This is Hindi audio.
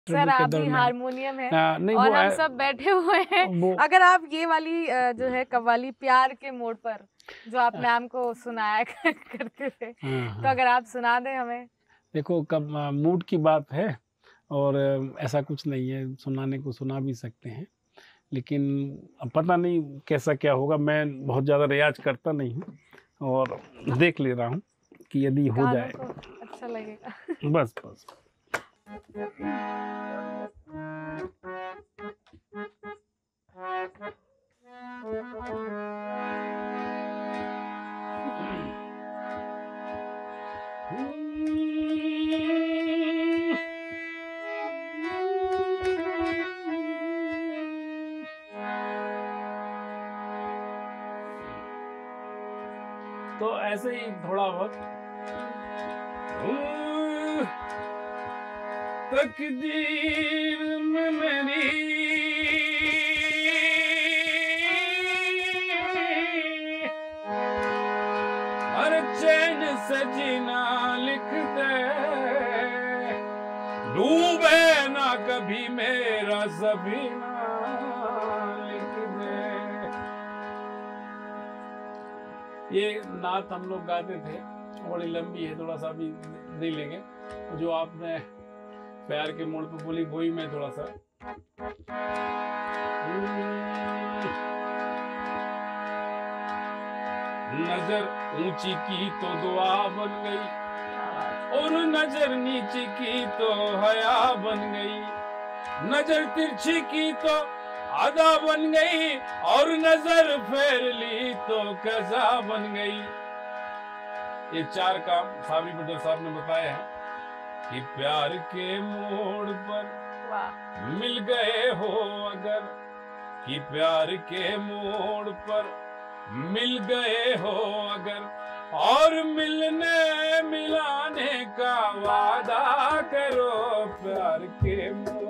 सर ट्रिब्यूट के आप भी दरमियान। हारमोनियम है नहीं और वो हम सब बैठे हुए हैं। वो अगर आप ये वाली जो है कव्वाली प्यार के मोड़ पर जो आप मैम को सुनाया करते थे, हाँ, तो हाँ। अगर आप सुना दें हमें। देखो कब मूड की बात है और ऐसा कुछ नहीं है, सुनाने को सुना भी सकते हैं। लेकिन अब पता नहीं कैसा क्या होगा, मैं बहुत ज़्यादा रियाज़ करता नहीं हूँ और देख ले रहा हूँ कि यदि हो कानों जाए। को अच्छा लगेगा। बस, बस। तो ऐसे ही थोड़ा बहुत तकदीर में मेरी हर चैन से जीना लिख दे, डूबे ना कभी मेरा सफीना लिख दे। ये नात हम लोग गाते थे, बड़ी लंबी है, थोड़ा सा भी नहीं लेंगे। जो आपने प्यार के मोड़ पे बोली वही मैं थोड़ा सा। नजर ऊंची की तो दुआ बन गई और नजर नीची की तो हया बन गई, नजर तिरछी की तो आधा बन गई और नजर फेर ली तो कजा बन गई। ये 4 काम साबरी बटर साहब ने बताए हैं कि प्यार के मोड़ पर मिल गए हो अगर, कि प्यार के मोड़ पर मिल गए हो अगर, और मिलने मिलाने का वादा करो प्यार के मोड़